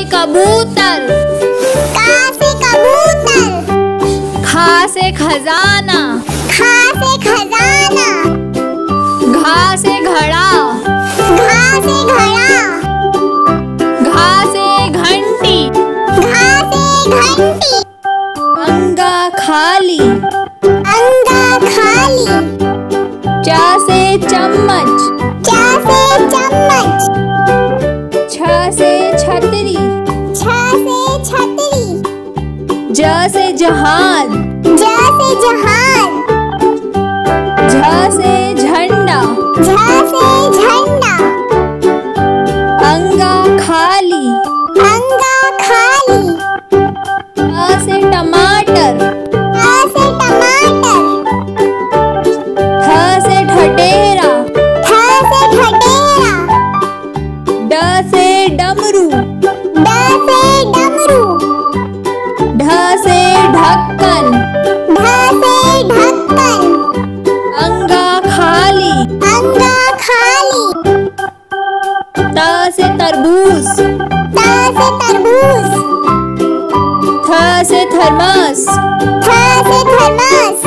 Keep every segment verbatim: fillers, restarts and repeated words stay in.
कबूतर। का से कबूतर। खा से खजाना। खा से खजाना। घा से घड़ा। घा से घड़ा। घा से घंटी। घा से घंटी। अंगा खाली। अंगा खाली। चा से चम्मच। चा से चम्मच। छ से छतरी। छ से छतरी। ज से जहाज। ज से जहाज। झ से झंडा। झ से झंडा। अंगा खाली। अंगा खाली। अ से टमाटर। आ से टमाटर। ठ से ठठेरा। ठ से ठठेरा। ड से डमरू। ड से डमरू। ढ से ढक्कन। ढ से ढक्कन। अंगा खाली। अंगा खाली। त से तरबूज। त से तरबूज। थ से थर्मस। थ से थर्मस।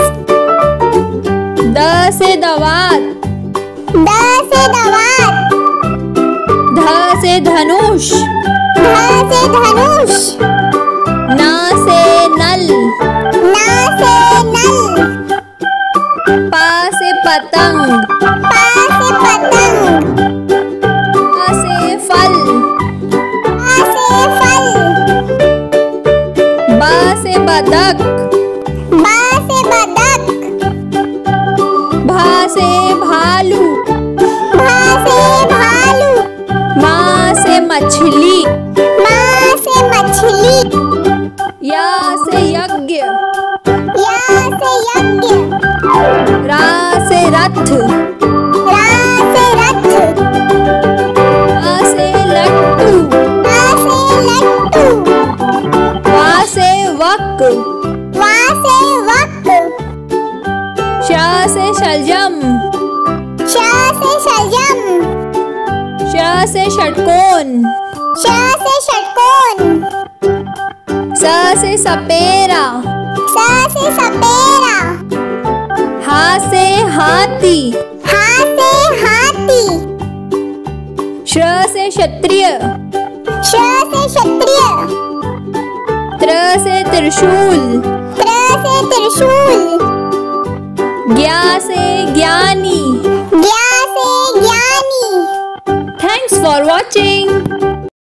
द से दवात। द से दवात। ध से धनुष। ध से धनुष। न से नल। न से नल। प से पतंग। प से पतंग। फ से फल। फ से फल। ब से बदक। ब से बदक। भ से भालू। भ से भालू। म से मछली। म से मछली। य से यज्ञ। य से यज्ञ। र से रथ। र से रथ। अ से लट्टू। अ से लट्टू। व से वक। व से वक। श से शलजम। श से शलजम। श से षटकोण। श से षटकोण। स से सपेरा। स से सपेरा। ह से हाथी। ह से हाथी। श से क्षत्रिय। श से क्षत्रिय। त्र से त्रिशूल। त्र से त्रिशूल। ज्ञा से ज्ञानी। ज्ञा से ज्ञानी। Thanks for watching.